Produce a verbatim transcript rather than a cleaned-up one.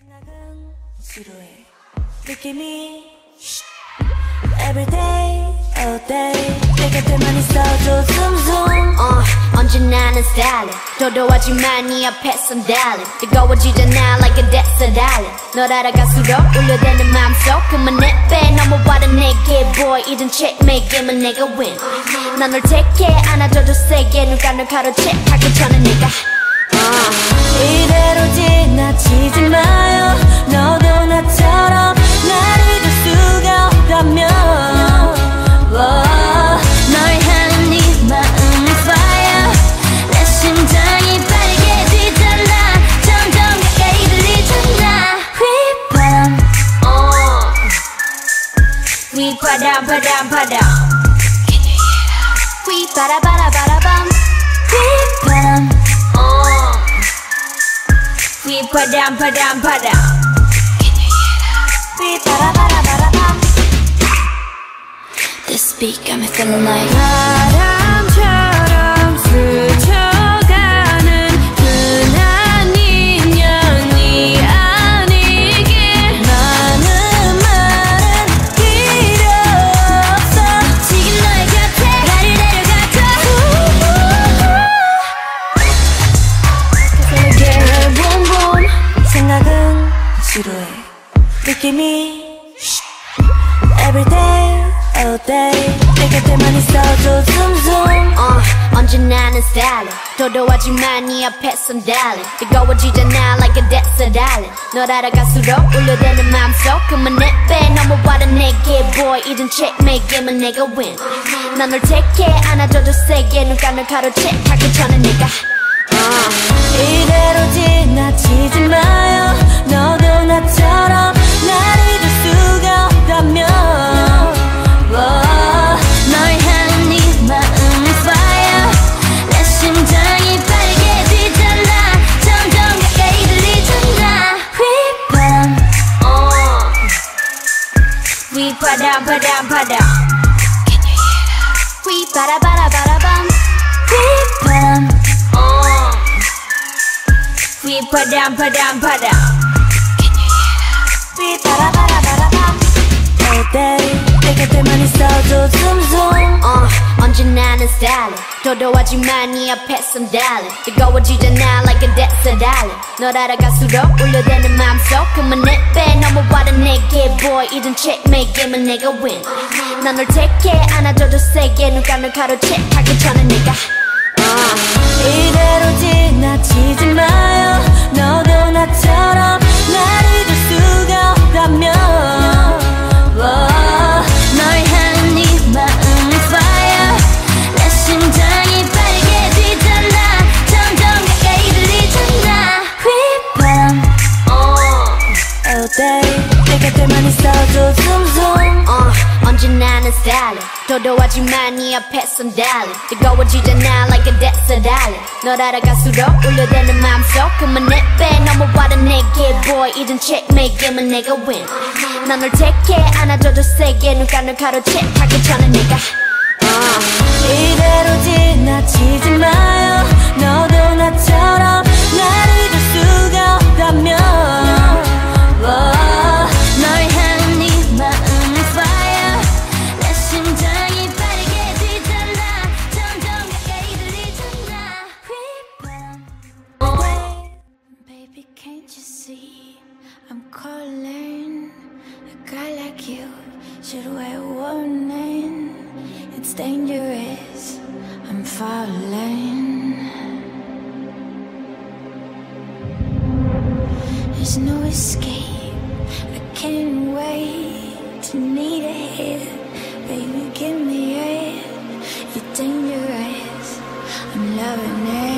생각은 지루해 느낌이 Everyday, all day 내 곁에만 있어줘 zoom zoom uh, 언제나 난 style 도도하지만 네 앞에선 darling 뜨거워지잖아 like a desert island 널 알아갈수록 울려대는 마음속 그만 내빼 넘어와라 내게 boy 이젠 checkmate게만 내가 win 난 널 택해 안아줘도 세게 눈 감는 가로채 하기 전에 내가 uh. 이대로 지나치지 마요 너도 나처럼 날 잊을 수가 없다면 oh. 널 향한 네 마음은 fire 내 심장이 빠르게 뛰잖아 점점 가까이 들리잖아 휘바람 uh. 휘바람 바람 바람 휘바라바라바라밤 휘바람 휘바람 바람 바람 휘바라바라바라밤 This beat got me feeling like 바람처럼 스쳐가는 흔한 인연이 아니길 많은 말은 필요 없어 지금 너의 곁에 나를 데려가줘 세계를 봄봄 생각은 지루해 느낌이 Everyday, all day 내 곁에만 있어줘 zoom zoom uh, 언제나 난 style 도도하지만 네 앞에선 darling 뜨거워지잖아 like a desert island 널 알아갈수록 울려대는 마음속 그만 내빼 넘어와라 내게 boy 이젠 checkmate게만 내가 win 난 널 택해 안아줘도 세게 눈 감는 가로채 하기 전에 내가 uh. 이대로 지나치지 마요 너도 나처럼 날 잊을 수가 없다면 oh. 널 향한 네 마음은 fire 내 심장이 빠르게 뛰잖아 점점 가까이 들리잖아 휘바람 uh. 휘바람 바람 바람 휘바라바라바라밤 휘바람 휘바람 바람 바람 휘바라바라바라밤 All day 내 곁에만 있어줘 zoom zoom uh, 언제나 난 style 도도하지만 네 앞에선 darling 뜨거워지잖아 like a desert island 널 알아갈수록 울려대는 마음속 그만 내빼 넘어와라 내게 boy 이젠 checkmate게만 내가 win 난 널 택해 안아줘도 세게 눈 감는 가로채 하기 전에 내가 uh. 이대로 지나치지 마요 너도 나처럼 날 잊을 수가 없다면 oh. 널 향한 네 마음은 fire 내 심장이 빠르게 뛰잖아 점점 가까이 들리잖아 휘바람 uh. All day 내 곁에만 있어줘 zoom zoom uh. 언제나 난 style 도도하지만 네 앞에선 darling 뜨거워지잖아 like a desert island 널 알아갈수록 울려대는 마음속 그만 내빼 넘어와라 내게 boy 이젠 checkmate게만 내가 win 난 널 택해 안아줘도 세게 눈 감는 가로채 하기 전에 내가 uh. 이대로 지나치지 마요 너도 나처럼 날 잊을 수가 없다면 oh. 널 향한 네 마음은 fire 내 심장이 빠르게 뛰잖아 점점 가까이 들리잖아 휘바람 Baby, can't you see I'm calling a guy like you should wear a warning. It's dangerous. I'm falling. There's no escape. I can't wait to need a hit. Baby, give me it. You're dangerous. I'm loving it.